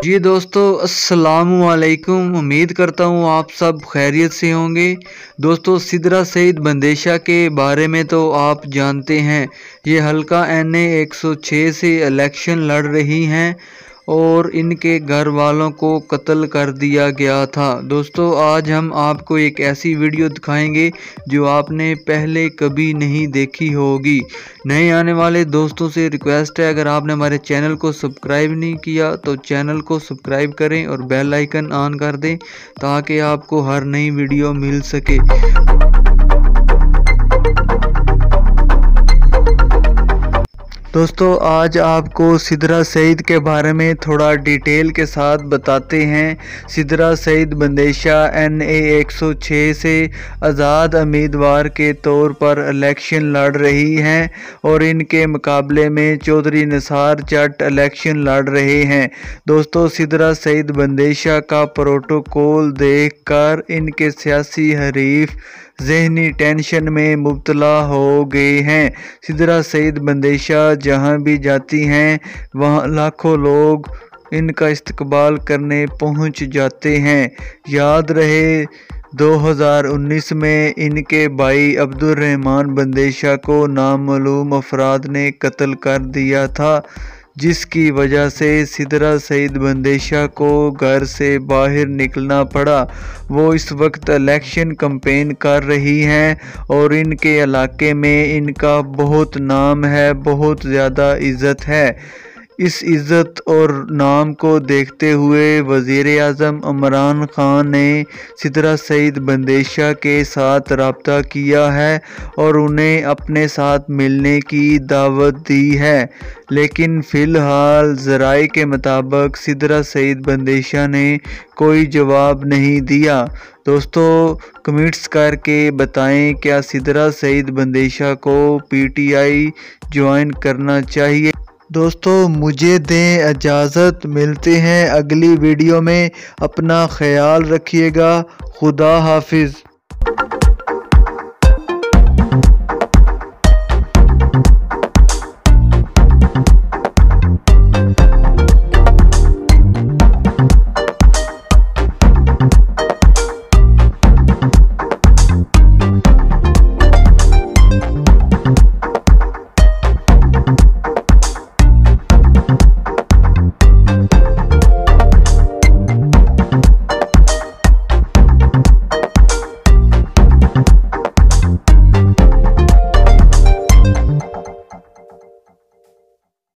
जी दोस्तों, अस्सलामुअलैकुम। उम्मीद करता हूँ आप सब खैरियत से होंगे। दोस्तों, सिद्रा सईद बंदेशा के बारे में तो आप जानते हैं। ये हल्का NA 106 से इलेक्शन लड़ रही हैं और इनके घर वालों को कत्ल कर दिया गया था। दोस्तों, आज हम आपको एक ऐसी वीडियो दिखाएंगे जो आपने पहले कभी नहीं देखी होगी। नए आने वाले दोस्तों से रिक्वेस्ट है, अगर आपने हमारे चैनल को सब्सक्राइब नहीं किया तो चैनल को सब्सक्राइब करें और बेल आइकन ऑन कर दें ताकि आपको हर नई वीडियो मिल सके। दोस्तों, आज आपको सिद्रा सईद के बारे में थोड़ा डिटेल के साथ बताते हैं। सिद्रा सईद बंदेशा NA 106 से आज़ाद उम्मीदवार के तौर पर इलेक्शन लड़ रही हैं और इनके मुकाबले में चौधरी निसार जट इलेक्शन लड़ रहे हैं। दोस्तों, सिद्रा सईद बंदेशा का प्रोटोकॉल देखकर इनके सियासी हरीफ ज़हनी टेंशन में मुब्तला हो गए हैं। सिद्रा सईद बंदेशा जहां भी जाती हैं वहां लाखों लोग इनका इस्तकबाल करने पहुंच जाते हैं। याद रहे 2019 में इनके भाई अब्दुर्रहमान बंदेशा को नामालूम अफराद ने कत्ल कर दिया था, जिसकी वजह से सिद्रा सईद बंदेशा को घर से बाहर निकलना पड़ा। वो इस वक्त इलेक्शन कैंपेन कर रही हैं और इनके इलाके में इनका बहुत नाम है, बहुत ज़्यादा इज़्ज़त है। इस इज़्ज़त और नाम को देखते हुए वज़ीर आज़म इमरान खान ने सिद्रा सईद बंदेशा के साथ रब्ता किया है और उन्हें अपने साथ मिलने की दावत दी है, लेकिन फ़िलहाल ज़राए के मुताबिक सिद्रा सईद बंदेशा ने कोई जवाब नहीं दिया। दोस्तों, कमेंट्स करके बताएं क्या सिद्रा सईद बंदेशा को PTI ज्वाइन करना चाहिए। दोस्तों, मुझे दें इजाज़त, मिलते हैं अगली वीडियो में। अपना ख्याल रखिएगा। खुदा हाफिज़।